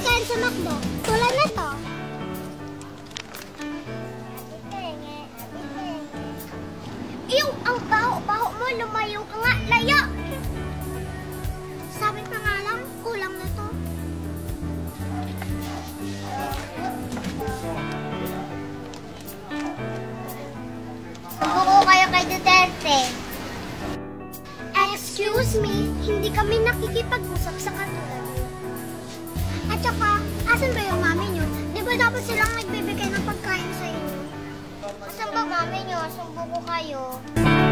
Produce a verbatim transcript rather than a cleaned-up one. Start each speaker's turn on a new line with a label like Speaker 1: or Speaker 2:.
Speaker 1: pagkain sa McDo. Tulad na to. Ew! Ang baho-baho mo! Lumayo ka nga! Layo! Sabi pa nga lang, kulang na to. Subuko kayo kay Duterte. Excuse me, hindi kami nakikipag-usap sa katulad niyo. At saka, asan ba yung mami niyo? Di ba dapat silang nagbibigay ng pagkain sa inyo? Asan ba mami niyo? Sumbong ko kayo.